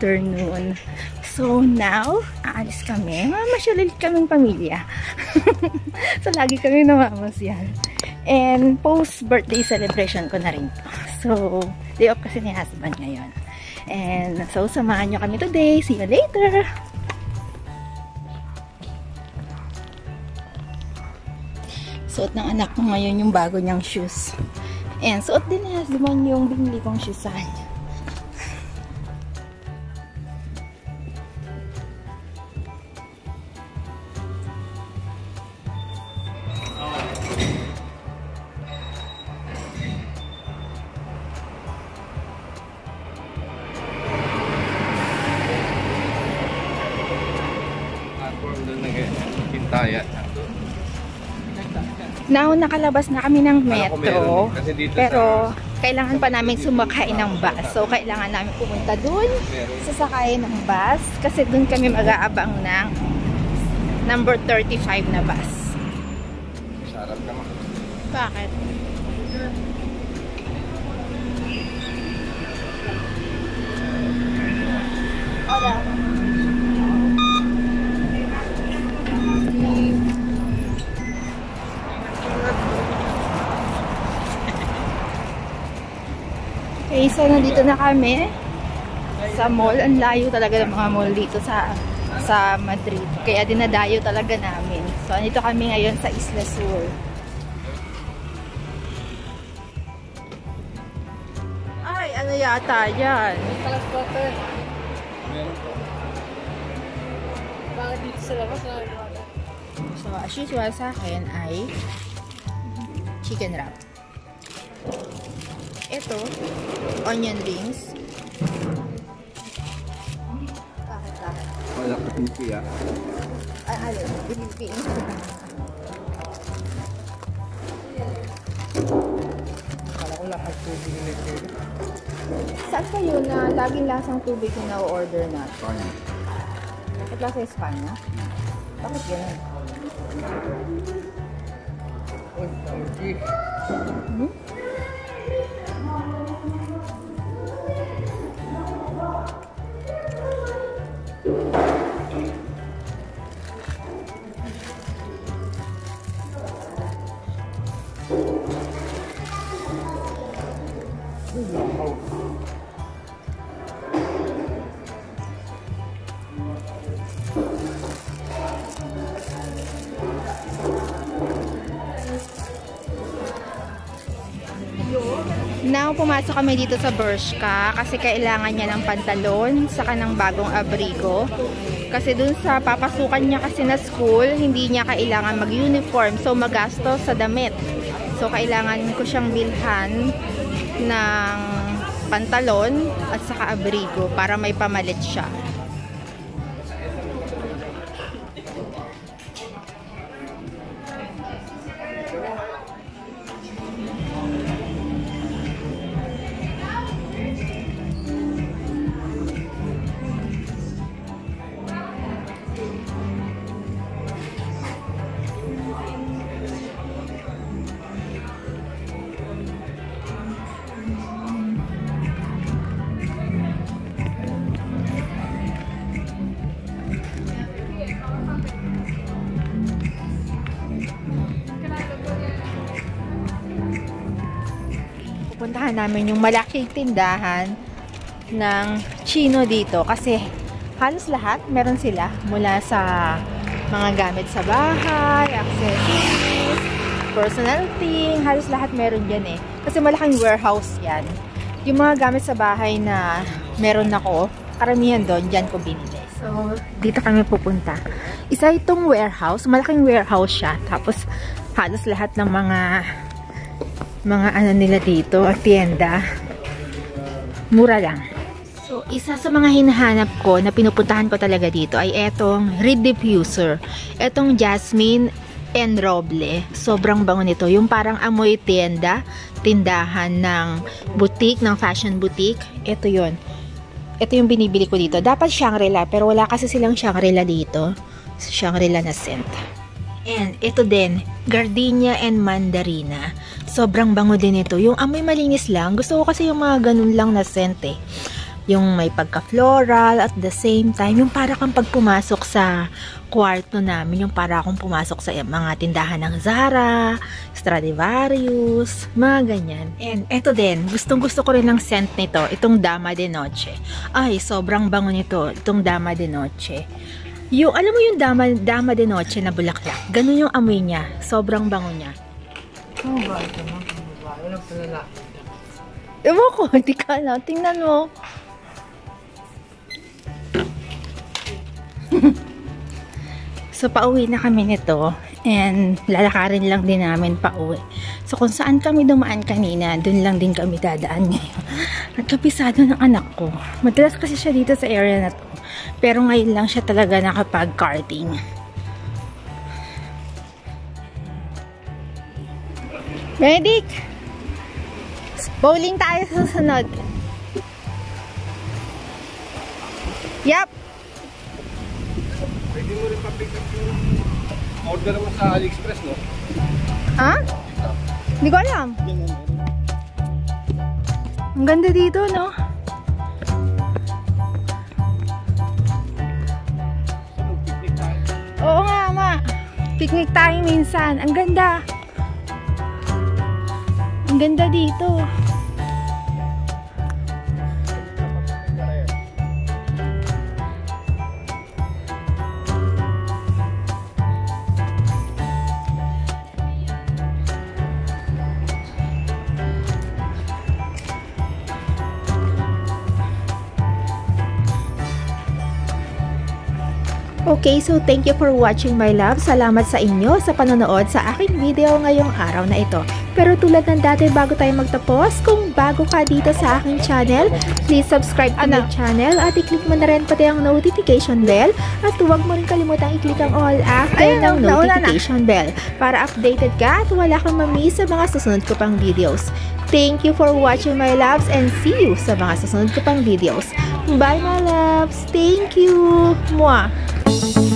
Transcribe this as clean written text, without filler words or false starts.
afternoon. So now, aalis kami. Mamasyal ulit kaming pamilya. So lagi kami namamasyal. And post-birthday celebration ko na rin. So, day off kasi ni husband ngayon. And so, samahan nyo kami today. See you later! Suot ng anak ko ngayon yung bago niyang shoes. And suot din ni husband yung binili kong shoes sa kanya. Now, nakalabas na kami ng metro, pero kailangan pa namin sumakay ng bus. So, kailangan namin pumunta dun, sasakay ng bus, kasi dun kami mag-aabang ng number 35 na bus. Sarap ka mo. Bakit? Hola. Okay, so nandito na kami sa mall. Ang layo talaga ng mga mall dito sa Madrid. Kaya dinadayo talaga namin. So, nandito kami ngayon sa Isla Sur. Ay, ano yata yan? Bakit dito sa labas? So, as usual sa akin ay chicken wrap. Ito, onion rings. Bakit? Wala ka pipi ah. Ay, alin? Pilipin. Kala ko lahat tubig nilipin. Saan pa yun na laging lasang tubig yung na-order na? Kanya. Bakit lasa Espanya? Bakit ganun? Uy, tawag. Now, pumasok kami dito sa Bershka kasi kailangan niya ng pantalon saka ng bagong abrigo. Kasi dun sa papasukan niya kasi na school, hindi niya kailangan mag-uniform. So, magastos sa damit. So, kailangan ko siyang bilhan ng pantalon at saka abrigo para may pamalit siya. Puntahan namin yung malaking tindahan ng Chino dito kasi halos lahat meron sila mula sa mga gamit sa bahay, accessories, personal thing, halos lahat meron dyan eh. Kasi malaking warehouse yan. Yung mga gamit sa bahay na meron ako, karamihan doon, dyan ko binili. So, dito kami pupunta. Isa itong warehouse, malaking warehouse siya. Tapos, halos lahat ng mga ano nila dito at tienda mura lang. So, isa sa mga hinahanap ko na pinupuntahan ko talaga dito ay etong reed diffuser. Etong jasmine and roble. Sobrang bango nito. Yung parang amoy tindahan ng boutique, ng fashion boutique. Ito yon. Ito yung binibili ko dito. Dapat Shangri-La, pero wala kasi silang Shangri-La dito. Shangri-La na scent. And ito din, gardenia and mandarina. Sobrang bango din ito. Yung amoy malinis lang. Gusto ko kasi yung mga ganun lang na scent eh. Yung may pagka-floral at the same time, yung para kang pag pumasok sa kwarto namin, yung para akong pumasok sa mga tindahan ng Zara, Stradivarius, mga ganyan. And eto din, gustong-gusto ko rin ng scent nito, itong Dama de Noche. Ay, sobrang bango nito, itong Dama de Noche. Yung, alam mo yung Dama de Noche na bulaklak, ganun yung amoy niya, sobrang bango niya. Oh, ba ito mo? Walang palala. Ewan ko, hindi ka alam, tingnan mo. So, pauwi na kami nito and lalakarin lang din namin pauwi. So, kung saan kami dumaan kanina, dun lang din kami dadaan ngayon. At kapisado ng anak ko. Madalas kasi siya dito sa area na to. Pero ngayon lang siya talaga nakapag-karting. Benedict! Bowling tayo sa susunod. Yup! Pwede mo rin pa-pick up yung order mo sa AliExpress, no? Ha? Hindi ko alam. Ang ganda dito, no? Picnic tayo. Oo nga, ma. Picnic tayo minsan. Ang ganda. Ang ganda dito. Okay, so thank you for watching my love. Salamat sa inyo sa panonood sa aking video ngayong araw na ito. Pero tulad ng dati, bago tayo magtapos, kung bago ka dito sa aking channel, please subscribe to my channel at i-click mo na rin pati ang notification bell at huwag mo rin kalimutang i-click ang all after ng notification bell para updated ka at wala kang ma-miss sa mga susunod ko pang videos. Thank you for watching my loves and see you sa mga susunod ko pang videos. Bye my loves! Thank you! Mwah!